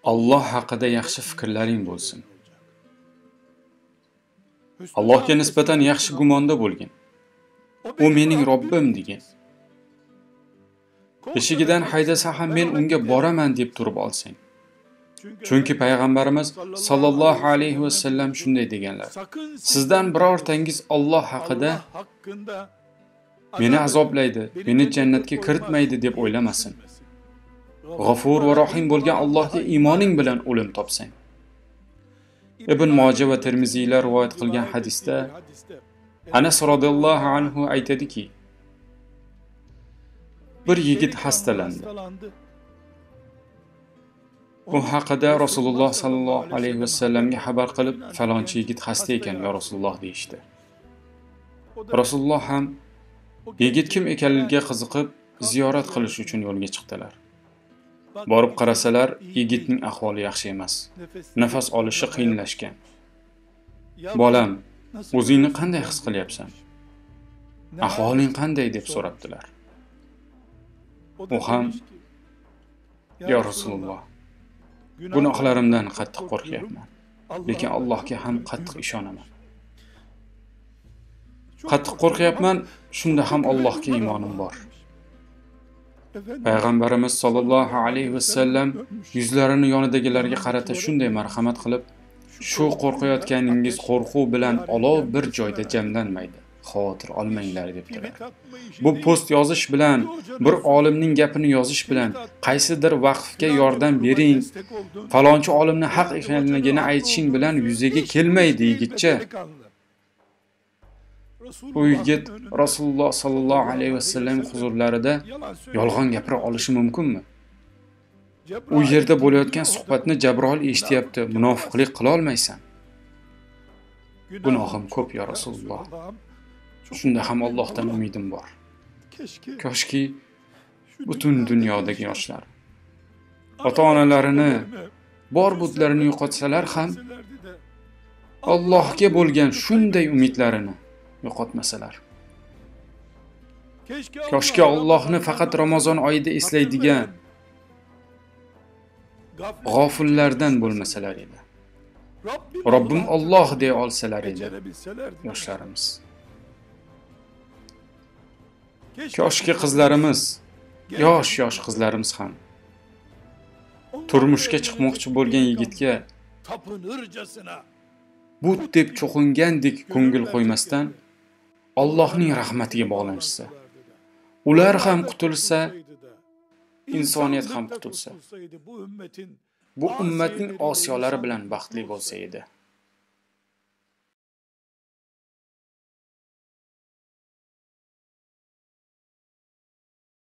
Alloh haqida yaxshi fikrlaring bo'lsin. Allohga nisbatan yaxshi gumonda bo'lgin. U mening Robbim degan. Eshigidan haydasa ham men unga boraman deb turib olsang. Chunki payg'ambarimiz sallallohu alayhi va sallam shunday deganlar. Sizdan birortangiz Alloh haqida meni azoblaydi, meni jannatga kiritmaydi deb o'ylamasin. G'afur va Rohim bo'lgan Allohga iymoning bilan o'lim topsang. Ibn Moja va Termiziylar rivoyat qilgan hadisda Anas radhiyallohu anhu aytadiki, bir yigit xastalandi. Bu haqida Rasululloh sallallohu alayhi va sallamga xabar qilib, falonchi yigit xasta ekan, ya Rasululloh deyishdi. Rasululloh ham yigit kim ekanligiga qiziqib, ziyorat qilish uchun yo'lga chiqdilar. Borib qarasalar, yigitning ahvoli yaxshi emas. Nafas olishi qiyinlashgan. Bolam, o'zingni qanday his qilyapsan? Ahvoling qanday deb so'rabdilar. U ham, ya Rasululloh, gunohlarimdan qattiq qo'rqyapman, lekin Allohga ham qattiq ishonaman. Qattiq qo'rqyapman, shunda ham Allohga iymonim bor. Payg'ambarimiz sollallohu alayhi va sallam yuzlarini yonidagilarga qarata shunday marhamat qilib, shu qo'rqayotganingiz qo'rquv bilan olov bir joyda jamlanmaydi. Xavotir olmanglar debdilar. Bu post yozish bilan, bir olimning gapini yozish bilan, qaysidir vaqfga yordam bering, falonchi olimni haq ekanligini aytishing bilan yuzaga kelmaydi yigitcha. Bu yigit Rasululloh sallallohu alayhi va sallam huzurlarida yolg'on gapira olishi mumkinmi? U yerda bo'layotgan suhbatni Jabroil eshityapti, munofiqlik qila olmaysan. Gunohim ko'p ya Rasululloh. Shunda ham Allohdan umidim bor. Koshki butun dunyodagi yoshlar ota-onalarini, bor budlarini yo'qotsalar ham Allohga bo'lgan shunday umidlarini yo'qotmasalar. Koshki Allohni faqat Ramazon oyida eslaydigan g'ofillardan bo'lmasalar edi. Robbim Alloh deya olsalar edi yoshlarimiz. Koshki qizlarimiz, yosh qizlarimiz ham turmushga chiqmoqchi bo'lgan yigitga but deb cho'qingandek ko'ngil qo'ymasdan Allohning rahmatiga bog'lanishsa, ular ham qutulsa, insoniyat ham qutulsa, bu ummatning osiyolari bilan baxtli bo'lsa edi.